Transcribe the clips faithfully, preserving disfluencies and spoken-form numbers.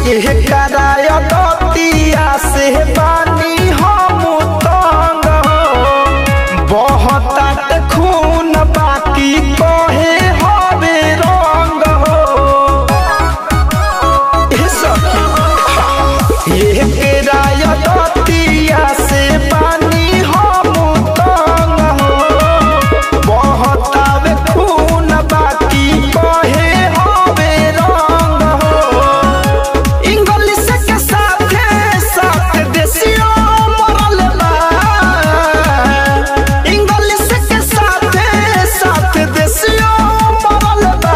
कराय दतिया से पानी हम तंग बहुत खून बाकी कहे हवे रंग ये कराय दतिया से पानी हम तंग बहुत खून बाकी कहे हवे रंग इंग्लिश के साथ साथ देसियो मरल बा इंग्लिश के साथ साथ देसियो मरल बा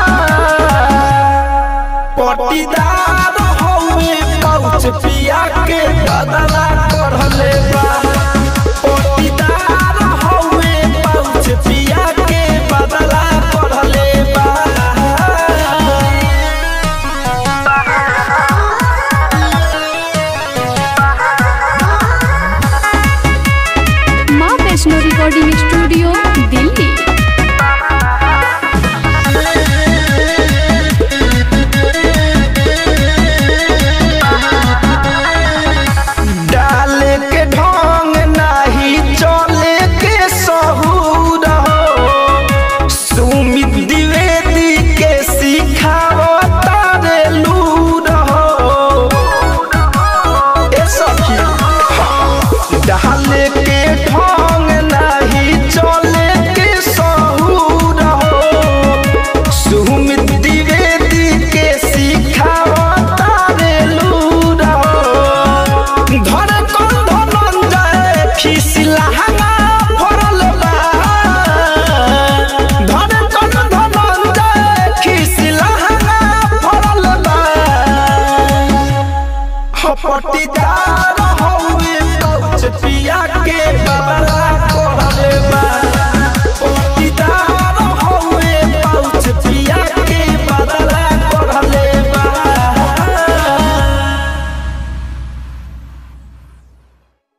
पटीदार हवे पहुँच पिया के बदला करले बा पटीदार हवे पहुँच पिया के बदला करले बा माँ वैष्णो रिकॉर्डिंग स्टूडियो दिल्ली। डाले के ढंग नहीं चले के सहूर हो सुमित द्विवेदी के सिखावता रे लूर हो ए सखी डाले के ढंग नहीं चले के सहूर हो सुमित द्विवेदी के सिखावता रे लूर हो धर कौन धनंजय फिसला फरल बा धर कौन धनंजय फिसला फरल बा पटीदार हवे पहुँच पिया के बबला